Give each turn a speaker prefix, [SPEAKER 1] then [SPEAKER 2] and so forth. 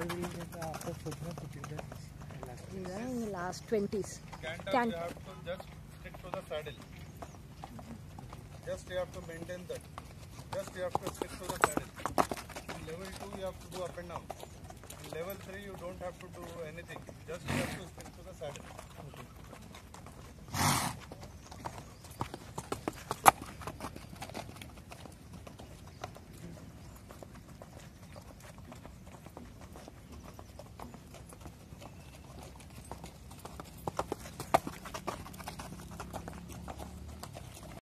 [SPEAKER 1] in the last 20s.
[SPEAKER 2] Canter, you have to just stick to the saddle. Just you have to maintain that. Just you have to stick to the saddle. In level 2 you have to do up and down. In level 3 you don't have to do anything. Just you have to stick to the saddle.